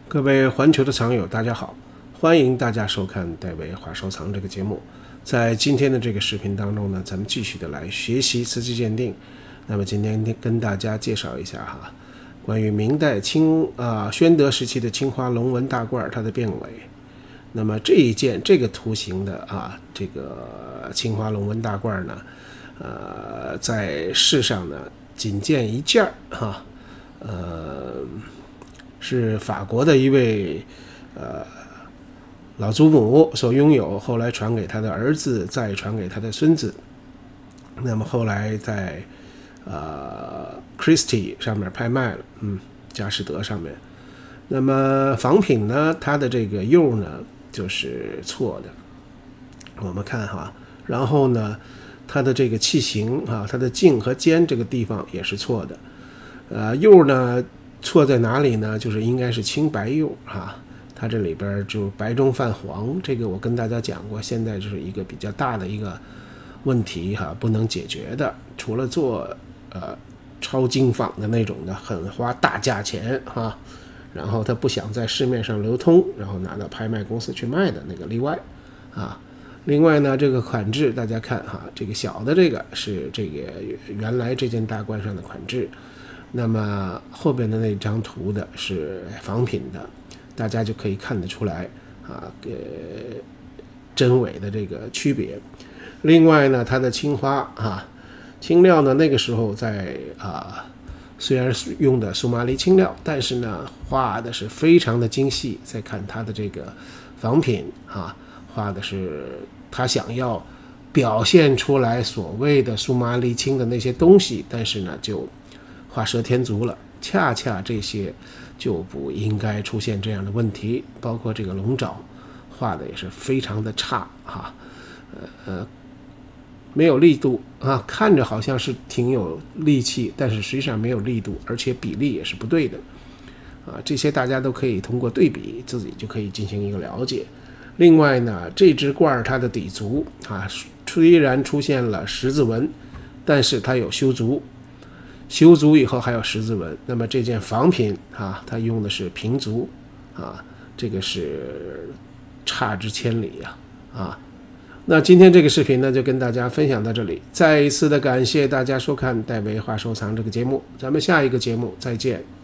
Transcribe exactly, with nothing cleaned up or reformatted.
各位环球的藏友，大家好，欢迎大家收看戴维华收藏这个节目。在今天的这个视频当中呢，咱们继续的来学习瓷器鉴定。那么今天跟大家介绍一下哈，关于明代清啊、呃、宣德时期的青花龙纹大罐它的变尾。那么这一件这个图形的啊这个青花龙纹大罐呢，呃，在世上呢仅见一件哈，呃。是法国的一位呃老祖母所拥有，后来传给他的儿子，再传给他的孙子。那么后来在呃 Christie 上面拍卖了，嗯，佳士得上面。那么仿品呢，它的这个釉呢就是错的，我们看哈，然后呢，它的这个器型啊，它的颈和肩这个地方也是错的，呃，釉呢。错在哪里呢？就是应该是青白釉啊，它这里边就白中泛黄，这个我跟大家讲过，现在就是一个比较大的一个问题哈，不能解决的。除了做呃超精仿的那种的，很花大价钱哈，然后他不想在市面上流通，然后拿到拍卖公司去卖的那个例外啊。另外呢，这个款制大家看哈，这个小的这个是这个原来这件大罐上的款制。那么后边的那张图的是仿品的，大家就可以看得出来啊，呃，真伪的这个区别。另外呢，它的青花啊，青料呢，那个时候在啊，虽然是用的苏麻离青料，但是呢，画的是非常的精细。再看它的这个仿品啊，画的是他想要表现出来所谓的苏麻离青的那些东西，但是呢，就画蛇添足了，恰恰这些就不应该出现这样的问题。包括这个龙爪画的也是非常的差哈，呃呃，没有力度啊，看着好像是挺有力气，但是实际上没有力度，而且比例也是不对的啊。这些大家都可以通过对比自己就可以进行一个了解。另外呢，这只罐它的底足啊，虽然出现了十字纹，但是它有修足。修足以后还有十字纹，那么这件仿品啊，它用的是平足啊，这个是差之千里呀 啊, 啊。那今天这个视频呢，就跟大家分享到这里，再一次的感谢大家收看戴维华收藏这个节目，咱们下一个节目再见。